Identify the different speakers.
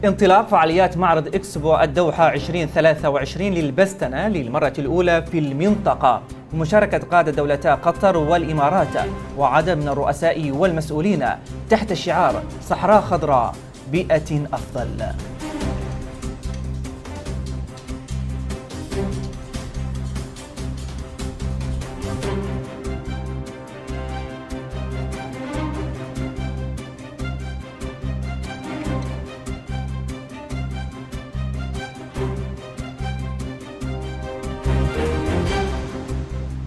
Speaker 1: انطلاق فعاليات معرض إكسبو الدوحة 2023 للبستنة للمرة الأولى في المنطقة بمشاركة قادة دولتا قطر والإمارات وعدد من الرؤساء والمسؤولين تحت شعار صحراء خضراء بيئة أفضل.